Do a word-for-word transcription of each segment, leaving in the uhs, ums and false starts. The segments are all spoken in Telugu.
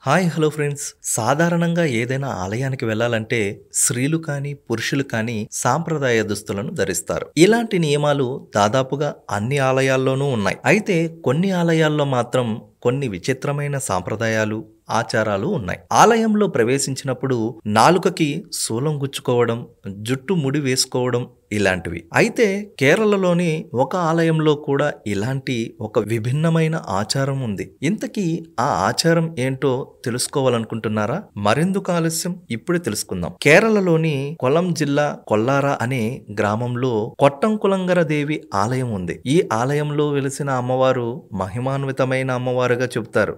Hi hello friends. సాధారణంగా ఏదైనా ఆలయానికి వెళ్ళాలంటే స్త్రీలు కానీ పురుషులు కానీ సాంప్రదాయ దుస్తులను ధరిస్తారు. ఇలాంటి నియమాలు దాదాపుగా అన్ని ఆలయాల్లోనూ ఉన్నాయి. అయితే కొన్ని ఆలయాల్లో మాత్రం కొన్ని విచిత్రమైన సాంప్రదాయాలు ఆచారాలు ఉన్నాయి. ఆలయంలో ప్రవేశించినప్పుడు నాలుకకి శూలం గుచ్చుకోవడం, జుట్టు ముడి వేసుకోవడం ఇలాంటివి. అయితే కేరళలోని ఒక ఆలయంలో కూడా ఇలాంటి ఒక విభిన్నమైన ఆచారం ఉంది. ఇంతకీ ఆ ఆచారం ఏంటో తెలుసుకోవాలనుకుంటున్నారా? మరెందుకు ఆలస్యం, ఇప్పుడే తెలుసుకుందాం. కేరళలోని కొలం జిల్లా కొల్లారా అనే గ్రామంలో కొట్టంకులంగర దేవి ఆలయం ఉంది. ఈ ఆలయంలో వెలిసిన అమ్మవారు మహిమాన్వితమైన అమ్మవారుగా చెబుతారు.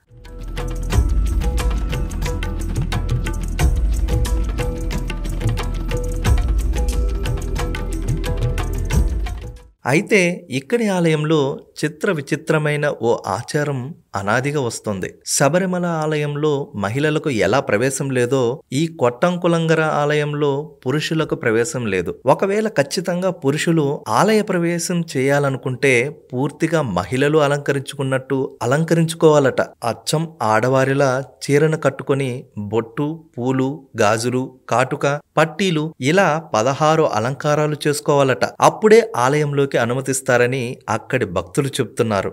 అయితే ఇక్కడి ఆలయంలో చిత్ర విచిత్రమైన ఓ ఆచారం అనాదిగా వస్తుంది. శబరిమల ఆలయంలో మహిళలకు ఎలా ప్రవేశం లేదో ఈ కొట్టంకులంగర ఆలయంలో పురుషులకు ప్రవేశం లేదు. ఒకవేళ ఖచ్చితంగా పురుషులు ఆలయ ప్రవేశం చేయాలనుకుంటే పూర్తిగా మహిళలు అలంకరించుకున్నట్టు అలంకరించుకోవాలట. అచ్చం ఆడవారిలా చీరను కట్టుకొని బొట్టు, పూలు, గాజులు, కాటుక, పట్టీలు ఇలా పదహారు అలంకారాలు చేసుకోవాలట. అప్పుడే ఆలయంలోకి అనుమతిస్తారని అక్కడి భక్తులు చెప్తున్నారు.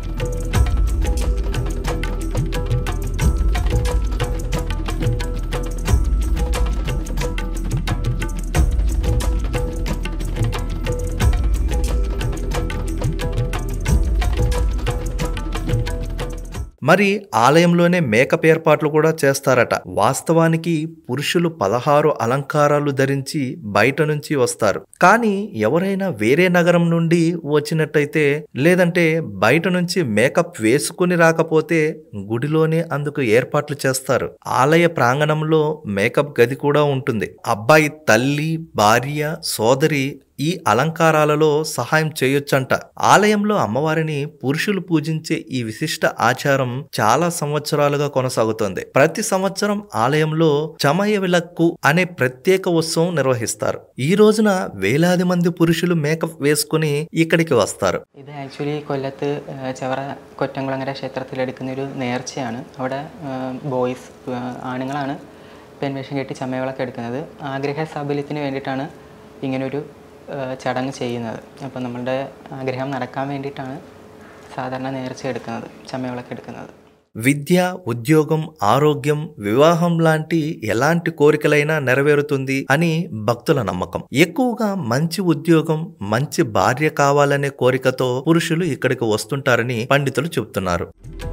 మరి ఆలయంలోనే మేకప్ ఏర్పాట్లు కూడా చేస్తారట. వాస్తవానికి పురుషులు పదహారు అలంకారాలు ధరించి బయట నుంచి వస్తారు. కానీ ఎవరైనా వేరే నగరం నుండి వచ్చినట్టయితే, లేదంటే బయట నుంచి మేకప్ వేసుకుని రాకపోతే గుడిలోనే అందుకు ఏర్పాట్లు చేస్తారు. ఆలయ ప్రాంగణంలో మేకప్ గది కూడా ఉంటుంది. అబ్బాయి తల్లి, భార్య, సోదరి ఈ అలంకారాలలో సహాయం చేయొచ్చంట. ఆలయంలో అమ్మవారిని పురుషులు పూజించే ఈ విశిష్ట ఆచారం చాలా సంవత్సరాలుగా కొనసాగుతోంది. ప్రతి సంవత్సరం ఆలయంలో చమయ విలక్కు అనే ప్రత్యేక ఉత్సవం നിർവഹിస్తారు. ഈ రోజున വേലാതി మంది പുരുഷുలు മേക്കപ്പ് വേസ്കുനി ഇక్కడికి വస్తారు. ഇത് ആക്ച്വലി കൊല്ലത്ത് ചവറ കൊറ്റംകുളങ്ങര ക്ഷേത്രത്തിൽ എടുക്കുന്ന ഒരു നേർച്ചയാണ്. അവിടെ ബോയ്സ് ആണുങ്ങളാണ് പെൺവേഷം കെട്ടി ചമയവിളക്ക് എടുക്കുന്നത്. ആഗ്രഹ സാഫല്യത്തിന് വേണ്ടിയിട്ടാണ് ഇങ്ങനൊരു ചടങ്ങ് ചെയ്യുന്നത്. അപ്പോൾ നമ്മളുടെ ആഗ്രഹം നടക്കാൻ വേണ്ടിയിട്ടാണ് സാധാരണ നേർച്ച എടുക്കുന്നത്, ചമയവിളക്ക് എടുക്കുന്നത്. విద్య, ఉద్యోగం, ఆరోగ్యం, వివాహం లాంటి ఎలాంటి కోరికలైనా నెరవేరుతుంది అని భక్తుల నమ్మకం. ఎక్కువగా మంచి ఉద్యోగం, మంచి భార్య కావాలనే కోరికతో పురుషులు ఇక్కడికి వస్తుంటారని పండితులు చెబుతున్నారు.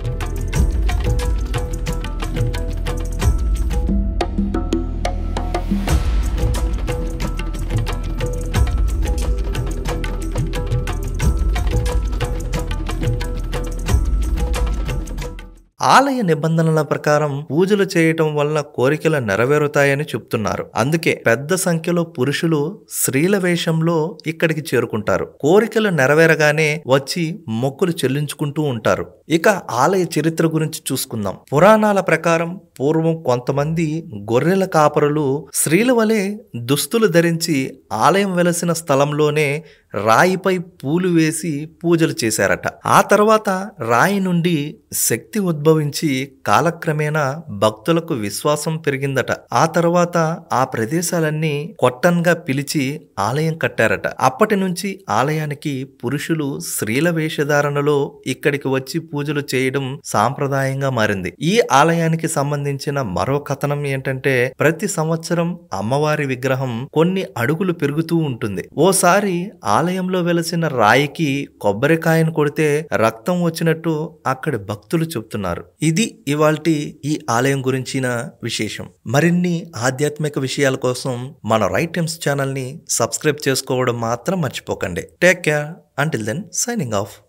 ఆలయ నిబంధనల ప్రకారం పూజలు చేయటం వల్ల కోరికలు నెరవేరుతాయని చెప్తున్నారు. అందుకే పెద్ద సంఖ్యలో పురుషులు స్త్రీల వేషంలో ఇక్కడికి చేరుకుంటారు. కోరికలు నెరవేరగానే వచ్చి మొక్కులు చెల్లించుకుంటూ ఉంటారు. ఇక ఆలయ చరిత్ర గురించి చూసుకుందాం. పురాణాల ప్రకారం పూర్వం కొంతమంది గొర్రెల కాపరులు స్త్రీల వలె దుస్తులు ధరించి ఆలయం వెలసిన స్థలంలోనే రాయిపై పూలు వేసి పూజలు చేశారట. ఆ తర్వాత రాయి నుండి శక్తి ఉద్భవించి కాలక్రమేణా భక్తులకు విశ్వాసం పెరిగిందట. ఆ తర్వాత ఆ ప్రదేశాలన్నీ కొట్టన్గా పిలిచి ఆలయం కట్టారట. అప్పటి నుంచి ఆలయానికి పురుషులు స్త్రీల వేషధారణలో ఇక్కడికి వచ్చి పూజలు చేయడం సాంప్రదాయంగా మారింది. ఈ ఆలయానికి సంబంధించిన మరో కథనం ఏంటంటే, ప్రతి సంవత్సరం అమ్మవారి విగ్రహం కొన్ని అడుగులు పెరుగుతూ ఉంటుంది. ఓసారి ఆలయంలో వెలసిన రాయికి కొబ్బరికాయను కొడితే రక్తం వచ్చినట్టు అక్కడి భక్తులు చెప్తున్నారు. ఇది ఇవాల్టి ఈ ఆలయం గురించిన విశేషం. మరిన్ని ఆధ్యాత్మిక విషయాల కోసం మన రైట్ టైమ్స్ ఛానల్ ని సబ్స్క్రైబ్ చేసుకోవడం మాత్రం మర్చిపోకండి. Take care. Until then, signing of.